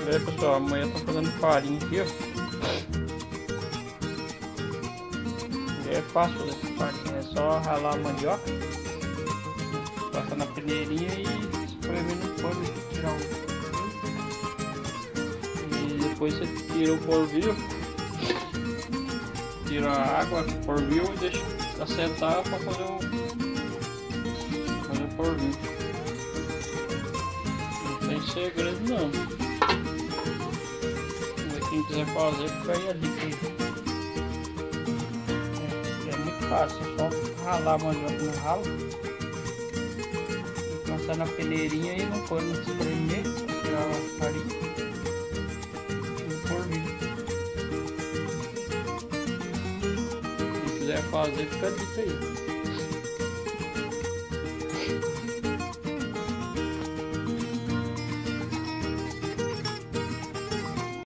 É, pessoal, amanhã eu tô fazendo farinha aqui, ó. É fácil fazer essa farinha, é só ralar a mandioca, passar na peneirinha e espremer no forno e tirar e depois você tira o polvilho, tira a água do polvilho e deixa assentar para fazer o polvilho. Não tem segredo não. Quem quiser fazer, fica aí a dica. É muito fácil, é só ralar a mandioca no ralo, passar na peneirinha e no forno espremer, tirar a farinha e o polvilho. Quem quiser fazer, fica a dica aí.